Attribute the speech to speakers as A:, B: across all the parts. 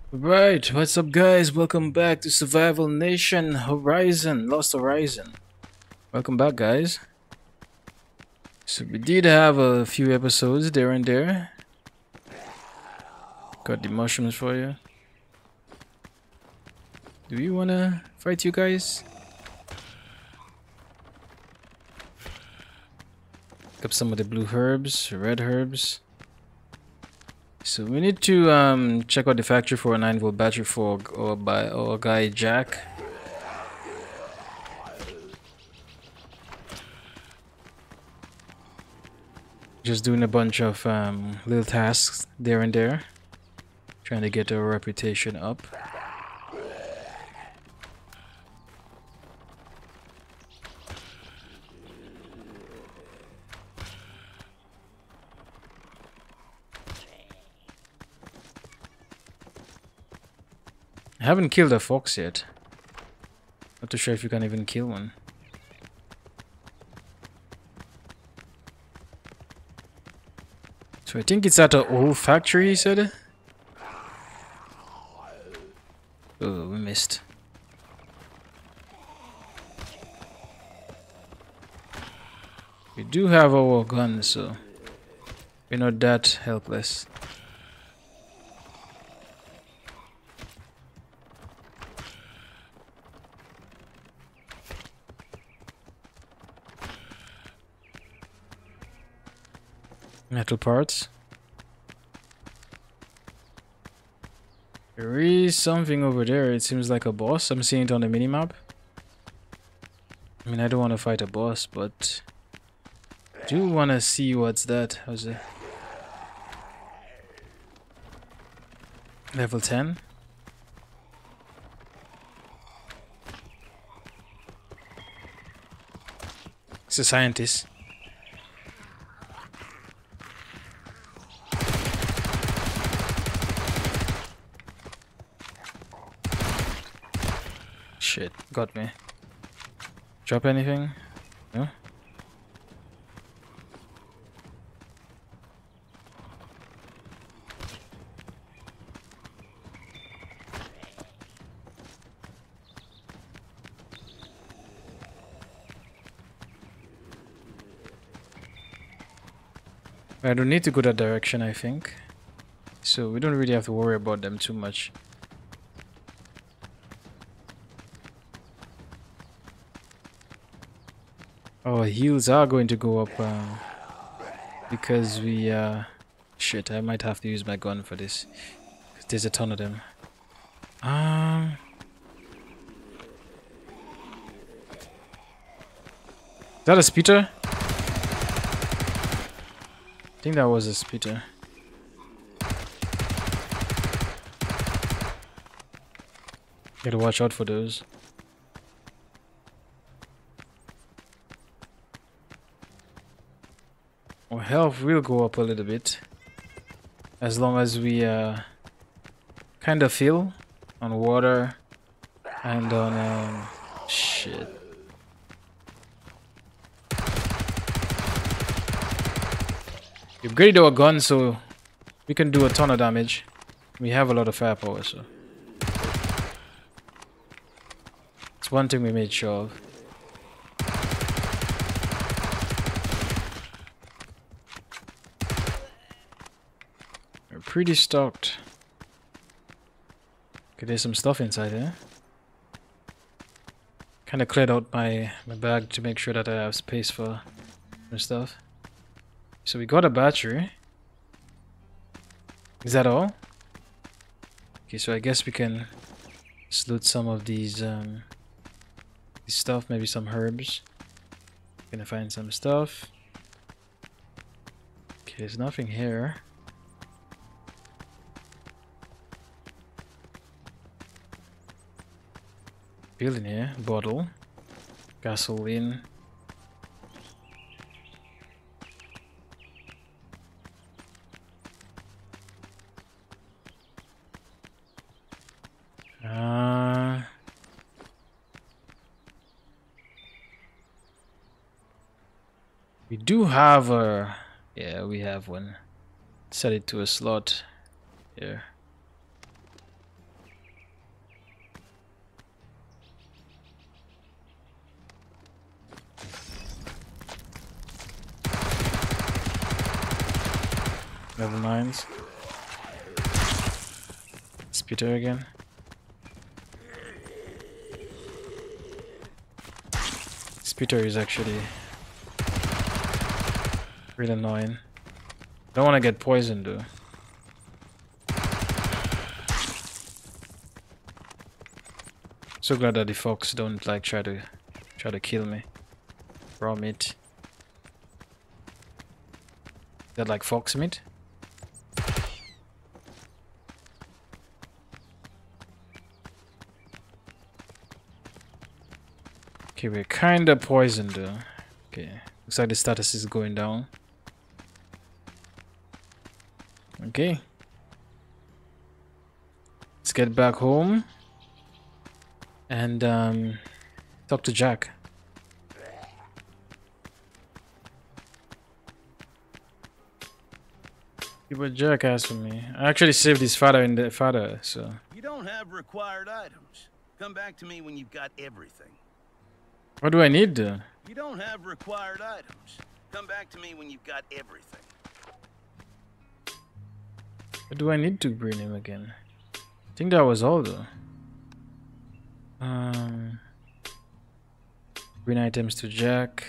A: Right, what's up guys? Welcome back to Survival Nation Horizon, Lost Horizon. Welcome back guys. So we did have a few episodes there and there. Got the mushrooms for you. Do you wanna fight you guys? Pick up some of the blue herbs, red herbs. So we need to check out the factory for a 9-volt battery for our guy Jack. Just doing a bunch of little tasks there and there, trying to get our reputation up. I haven't killed a fox yet. Not too sure if you can even kill one. So I think it's at an old factory, he said. Oh, we missed. We do have our guns, so we're not that helpless. Metal parts. There is something over there. It seems like a boss. I'm seeing it on the minimap. I mean, I don't want to fight a boss, but I do want to see what's that. How's it? Level 10. It's a scientist. Shit, got me. Drop anything? No? I don't need to go that direction, I think. So we don't really have to worry about them too much. Oh, heals are going to go up because we shit, I might have to use my gun for this. There's a ton of them. Is that a speeder? I think that was a speeder. Gotta watch out for those. Our health will go up a little bit as long as we kind of fill on water and on shit. We upgraded our gun so we can do a ton of damage. We have a lot of firepower, so it's one thing we made sure of. We're pretty stocked. Okay, there's some stuff inside here. Kind of cleared out my bag to make sure that I have space for stuff. So we got a battery. Is that all? Okay, so I guess we can loot some of these stuff, maybe some herbs. Gonna find some stuff. Okay, there's nothing here. Building here, bottle, gasoline. We do have a... Yeah, we have one. Set it to a slot here. Level 9s. Spitter again. Spitter is actually really annoying. Don't want to get poisoned though. So glad that the fox don't like try to kill me. Raw meat. Is that like fox meat? Okay, we're kinda poisoned though. Okay, looks like the status is going down. Okay. Let's get back home and talk to Jack. See what Jack has for me. I actually saved his father in the father, so.
B: You don't have required items. Come back to me when you've got everything.
A: What do I need though?
B: You don't have required items. Come back to me when you've got everything.
A: What do I need to bring him again? I think that was all though. Bring items to Jack.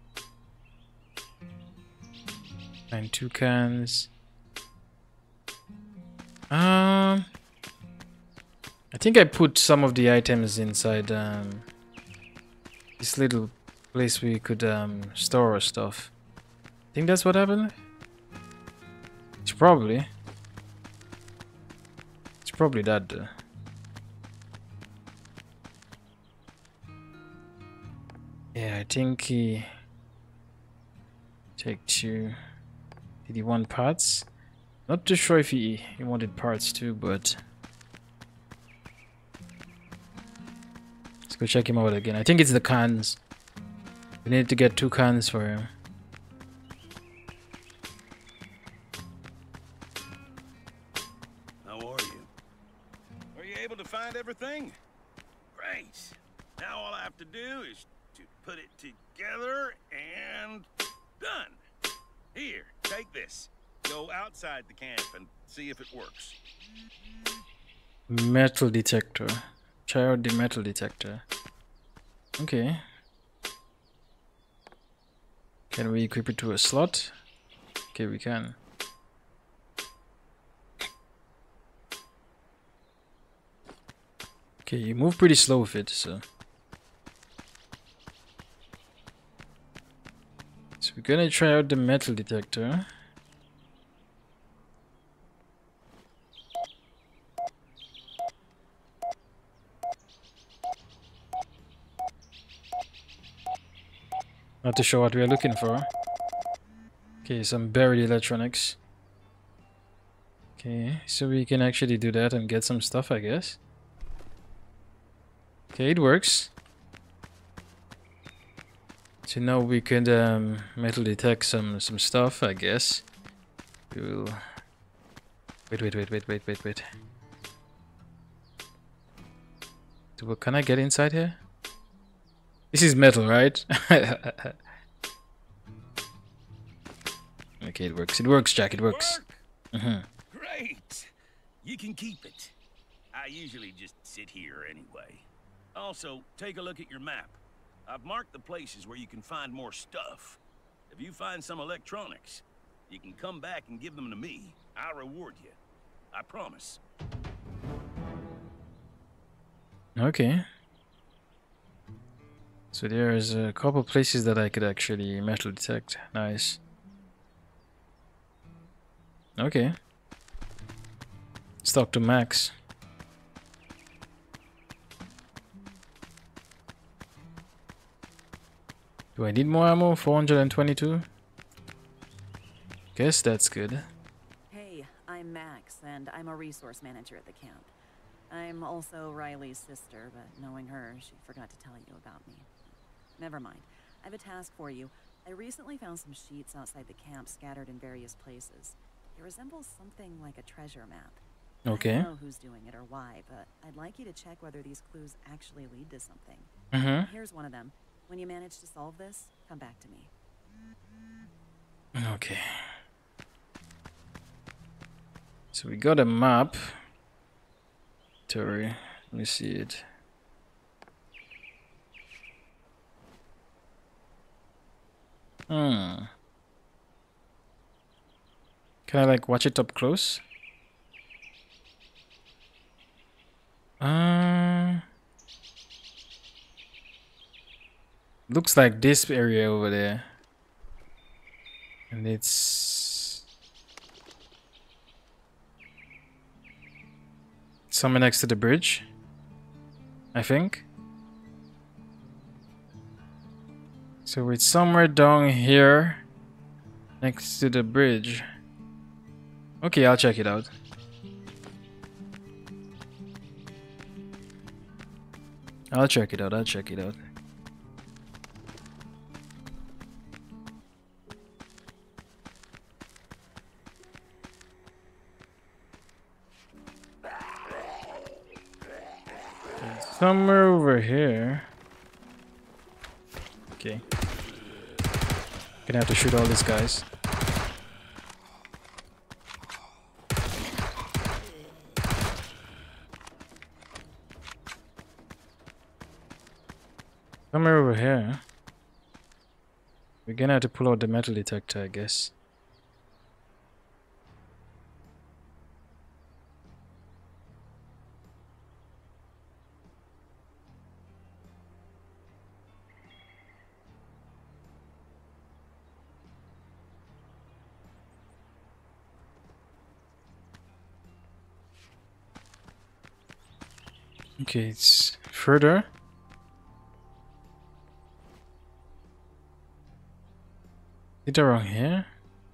A: And 2 cans. I think I put some of the items inside this little place where you could store our stuff. I think that's what happened. It's probably that though. Yeah, I think he take 2. Did he want parts? Not too sure if he wanted parts too, but let's go check him out again. I think it's the cans. We need to get 2 cans for him.
B: How are you? Were you able to find everything? Great. Now all I have to do is to put it together and done. Here, take this. Go outside the camp and see if it works.
A: Metal detector. Try out the metal detector. Okay. Can we equip it to a slot? Okay, we can. Okay, you move pretty slow with it, so. So we're gonna try out the metal detector. Not to show what we are looking for. Okay, some buried electronics. Okay, so we can actually do that and get some stuff, I guess. Okay, it works. So now we could metal detect some stuff, I guess. We will. Wait. So what, can I get inside here? This is metal, right? Okay, it works. It works, Jack. It works.
B: Great. You can keep it. I usually just sit here anyway. Also, take a look at your map. I've marked the places where you can find more stuff. If you find some electronics, you can come back and give them to me. I'll reward you. I promise.
A: Okay. So there's a couple places that I could actually metal detect. Nice. Okay. Let's talk to Max. Do I need more ammo? 422? Guess that's good.
C: Hey, I'm Max, and I'm a resource manager at the camp. I'm also Riley's sister, but knowing her, she forgot to tell you about me. Never mind. I have a task for you. I recently found some sheets outside the camp scattered in various places. It resembles something like a treasure map.
A: Okay.
C: I don't know who's doing it or why, but I'd like you to check whether these clues actually lead to something. Here's one of them. When you manage to solve this, come back to me.
A: Okay. So we got a map. Terry, let me see it. Can I like watch it up close? Looks like this area over there. And it's somewhere next to the bridge, I think. So it's somewhere down here next to the bridge. Okay, I'll check it out. I'll check it out. Somewhere over here. Okay. Gonna have to shoot all these guys. Somewhere over here. We're gonna have to pull out the metal detector, I guess. Okay, it's further. Is it around here?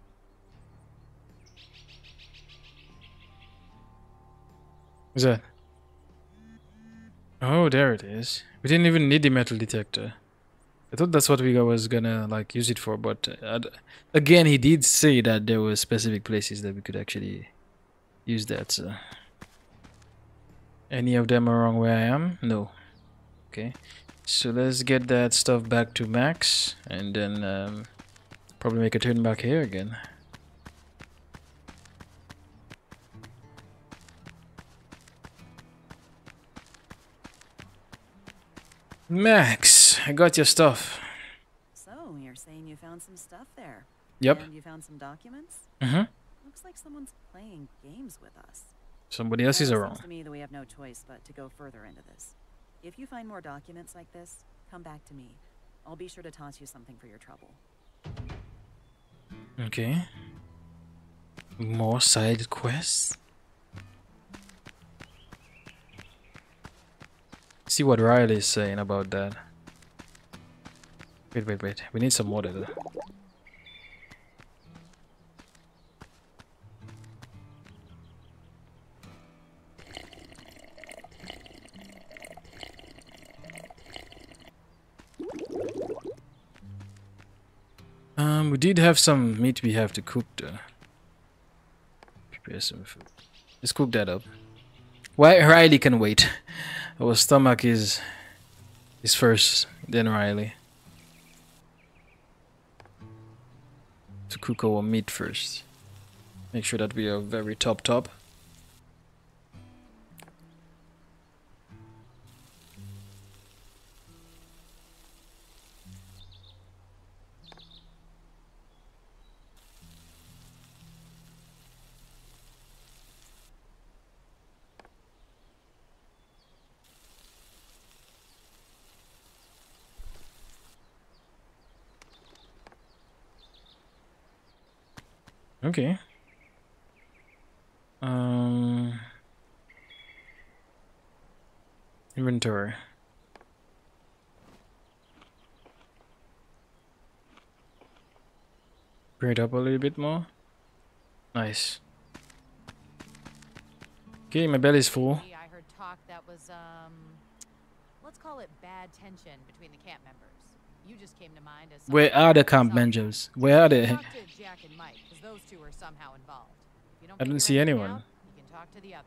A: What's that? Oh, there it is. We didn't even need the metal detector. I thought that's what we was gonna like use it for, but again, he did say that there were specific places that we could actually use that. So. Any of them around where I am? No. Okay. So let's get that stuff back to Max, and then probably make a turn back here again. Max, I got your stuff.
C: So, you're saying you found some stuff there?
A: Yep.
C: And you found some documents?
A: Mm-hmm.
C: Looks like someone's playing games with us.
A: Somebody else is
C: Well, it
A: around.
C: seems to me that we have no choice but to go further into this. If you find more documents like this, come back to me. I'll be sure to toss you something for your trouble.
A: Okay. More side quests. See what Riley is saying about that. Wait. We need some water though. We did have some meat we have to cook though. Prepare some food. Let's cook that up. Why Riley can wait. Our stomach is first, then Riley. To cook our meat first. Make sure that we are very top. Okay. Inventory. Bring it up a little bit more. Nice. Okay, my belly's full.
D: I heard talk that was, let's call it bad tension between the camp members. You just came to mind as
A: Where are the camp members? Where are they?
D: Talk to Jack and Mike, because those two are somehow involved. If you don't
A: I don't
D: figure
A: see
D: anything
A: anyone.
D: out, you can talk to the others.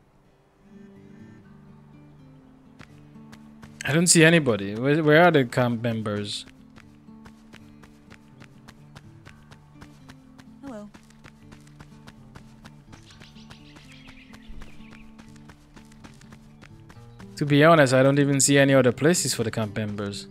A: I don't see anybody. Where are the camp members?
C: Hello.
A: To be honest, I don't even see any other places for the camp members.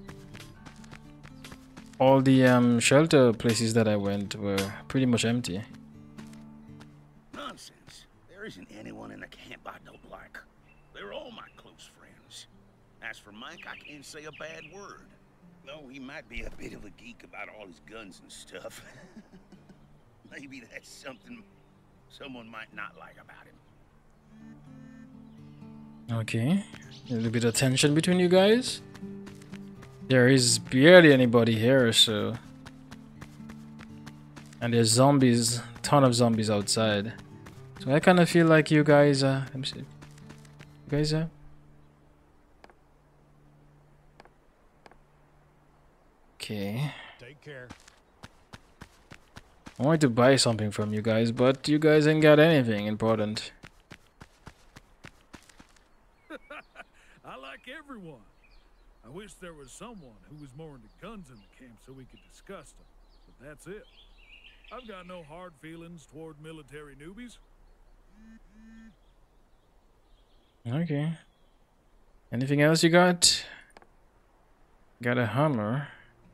A: All the shelter places that I went were pretty much empty.
B: Nonsense. There isn't anyone in the camp I don't like. They're all my close friends. As for Mike, I can't say a bad word. Though he might be a bit of a geek about all his guns and stuff. Maybe that's something someone might not like about him.
A: Okay. A little bit of tension between you guys. There is barely anybody here, so... And there's zombies, ton of zombies outside. So I kind of feel like you guys, let me see. You guys, okay.
E: Take care.
A: I wanted to buy something from you guys, but you guys ain't got anything important.
E: I like everyone. I wish there was someone who was more into guns in the camp so we could discuss them. But that's it. I've got no hard feelings toward military newbies.
A: Okay. Anything else you got? Got a Hummer.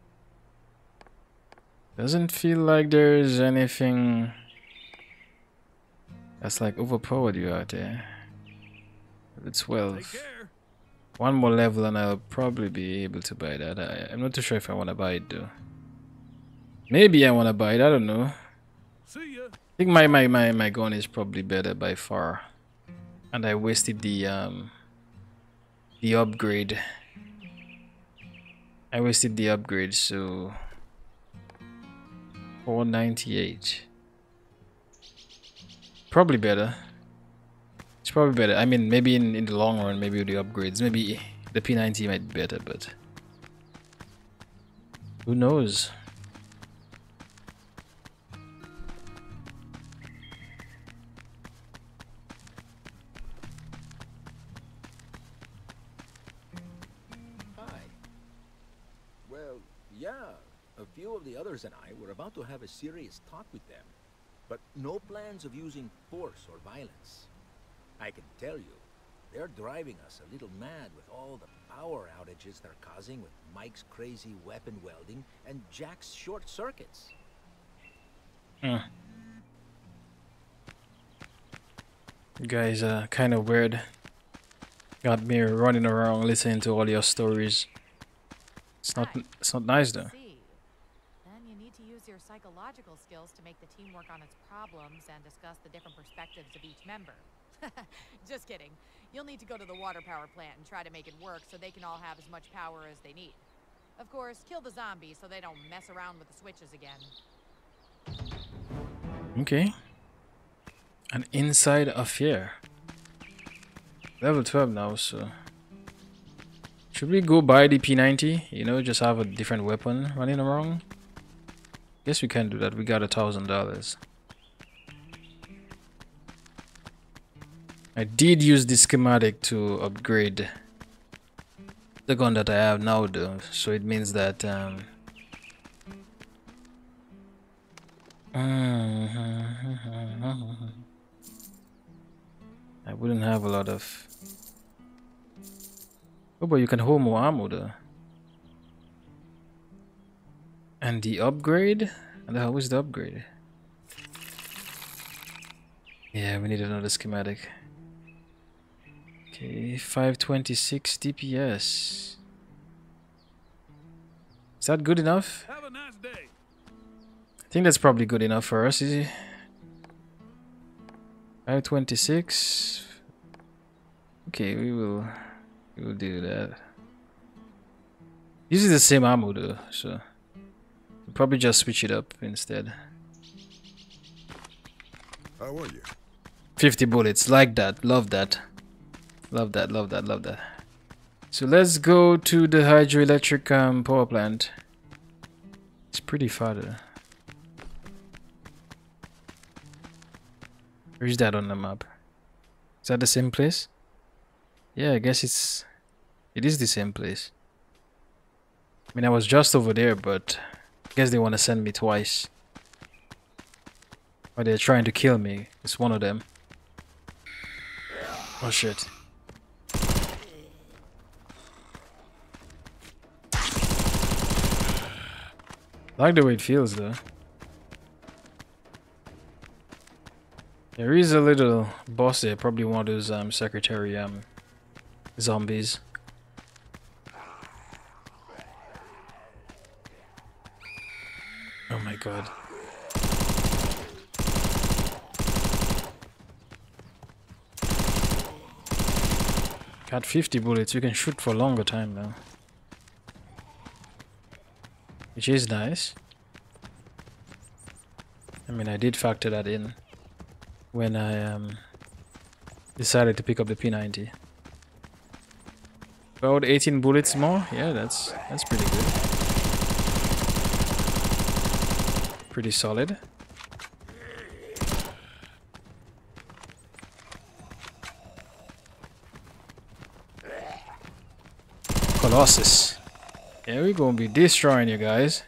A: Doesn't feel like there's anything that's like overpowered you out there. Level 12.
E: Take care.
A: One more level and I'll probably be able to buy that. I'm not too sure if I want to buy it though. Maybe I want to buy it, I don't know.
E: See ya.
A: I think my gun is probably better by far. And I wasted the upgrade. I wasted the upgrade, so 498. Probably better. It's probably better. I mean, maybe in the long run, maybe with the upgrades, maybe the P90 might be better, but who knows?
F: Hi. Well, yeah, a few of the others and I were about to have a serious talk with them, but no plans of using force or violence. I can tell you, they're driving us a little mad with all the power outages they're causing with Mike's crazy weapon welding and Jack's short circuits.
A: You guys are kind of weird. Got me running around listening to all your stories. It's not nice though.
D: Then you need to use your psychological skills to make the team work on its problems and discuss the different perspectives of each member. Just kidding. You'll need to go to the water power plant and try to make it work so they can all have as much power as they need. Of course, kill the zombies so they don't mess around with the switches again.
A: Okay. An inside affair. Level 12 now, so should we go buy the P90? You know, just have a different weapon running around. Guess we can do that. We got $1,000. I did use the schematic to upgrade the gun that I have now though, so it means that I wouldn't have a lot of... Oh, but you can hold more ammo though. And the upgrade? And how is the upgrade? Yeah, we need another schematic. Okay, 526 DPS. Is that good enough?
E: Have a nice day.
A: I think that's probably good enough for us, is it? 526. Okay, we will do that. This is the same ammo though, so we'll probably just switch it up instead.
G: How are you?
A: 50 bullets, like that, love that. Love that, love that, love that. So let's go to the hydroelectric power plant. It's pretty far though. Where's that on the map? Is that the same place? Yeah, I guess it is the same place. I mean, I was just over there, but I guess they want to send me twice. Or they're trying to kill me. It's one of them. Oh shit. I like the way it feels though. There is a little boss there, probably one of those secretary zombies. Oh my god. Got 50 bullets, you can shoot for a longer time now. Which is nice. I mean, I did factor that in when I decided to pick up the P90. About 18 bullets more? Yeah, that's pretty good. Pretty solid. Colossus. Yeah, we're gonna be destroying you guys.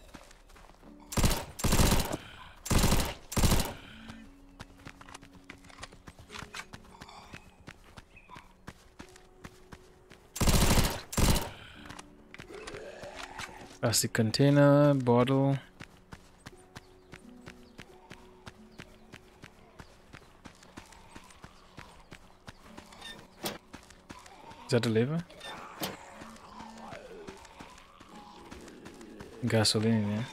A: Plastic container, bottle. Is that the lever? Gasoline, yeah.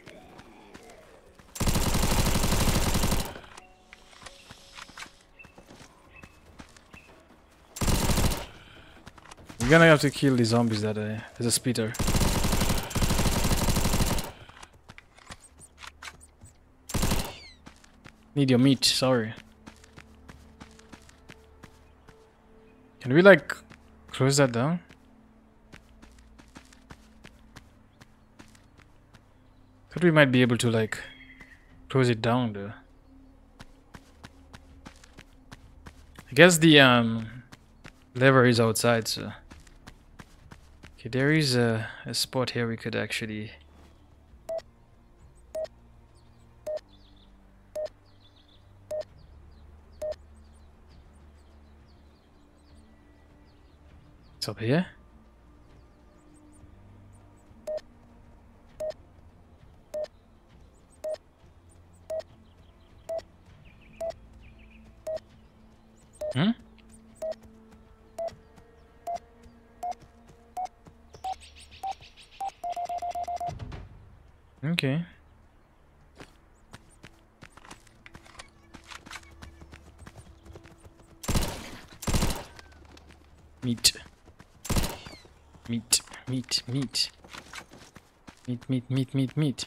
A: We're gonna have to kill the zombies that there's a splitter. Need your meat, sorry. Can we like close that down? Thought we might be able to like close it down though. I guess the lever is outside, so okay, there is a spot here we could actually it's up here. Hmm? Okay. Meat. Meat, meat, meat. Meat, meat, meat, meat, meat.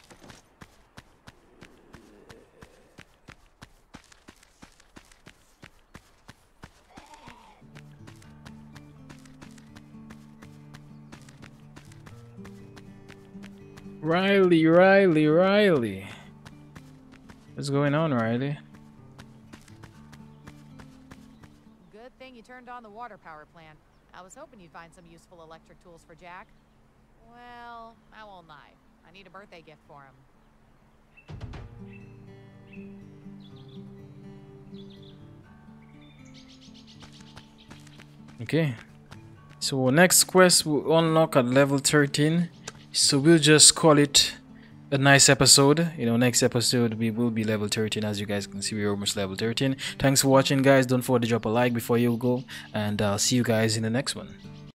A: Riley. What's going on, Riley?
D: Good thing you turned on the water power plant. I was hoping you'd find some useful electric tools for Jack. Well, I won't lie. I need a birthday gift for him.
A: Okay. So next quest will unlock at level 13. So we'll just call it a nice episode. You know, next episode we will be level 13. As you guys can see, we're almost level 13. Thanks for watching, guys. Don't forget to drop a like before you go, and I'll see you guys in the next one.